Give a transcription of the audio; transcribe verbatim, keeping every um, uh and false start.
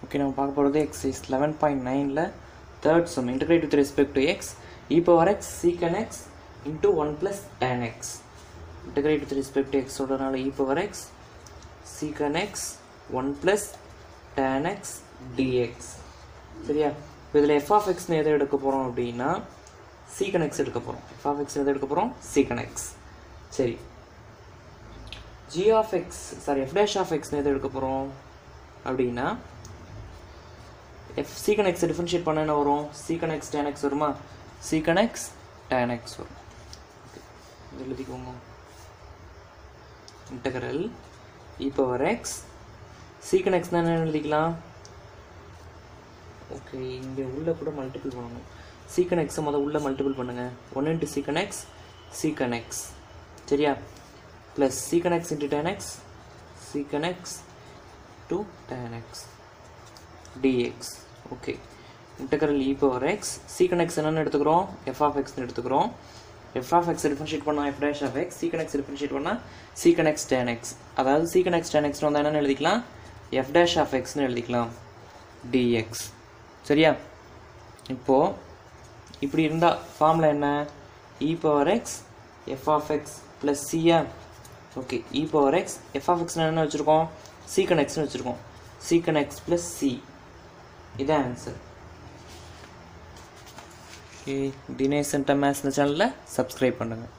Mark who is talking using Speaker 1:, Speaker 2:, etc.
Speaker 1: Okay, now பார்க்க போகிறது exercise eleven point nine ல third sum, integrate with respect to x, e power x secant x into one plus tan x. Integrate with respect to x சொல்றதுனால e power x secant x one plus tan x dx. சரியா? இப்போ இதில் f of x எதை எடுக்க போகிறோம் அப்படின்னா secant x எடுக்க போகிறோம். f of x எதை எடுக்க போகிறோம்? secant x. சரி, g of x sorry f dash of x எதை எடுக்க போகிறோம் அப்படின்னா f secant x differentiate பண்ண என்ன வரும்? secant x tan x வருமா? secant x tan x வரும். இது எழுதிக்கோங்க. integral e power x secant x தான் என்ன எழுதிக்கலாம்? ஓகே, இங்கே உள்ள கூட மல்டிபிள் பண்ணணும். secant x முதல்ல உள்ள மல்டிபிள் பண்ணுங்க. one into secant x secant x, சரியா? plus secant x into tan x secant x to tan x dx. Okay, integral e power x secant x என்னன்னு எடுத்துக்கிறோம்? f of x எடுத்துக்கிறோம். f of x differentiate பண்ணா f dash of x, secant x differentiate பண்ணா secant x tan x. அதாவது secant x tan x வந்தா என்னன்னு எழுதிக்கலாம்? f dash of x னு எழுதிக்கலாம் dx. சரியா? இப்போ இப்படி இருந்தா ஃபார்முலா என்ன? e power x f of x plus c. Okay, e power x f of x என்ன வச்சிருக்கோம்? secant x னு வச்சிருக்கோம். secant x plus c. இதான் answer. Okay, Dinesh centre maths சேனலை சப்ஸ்கிரைப் பண்ணுங்கள்.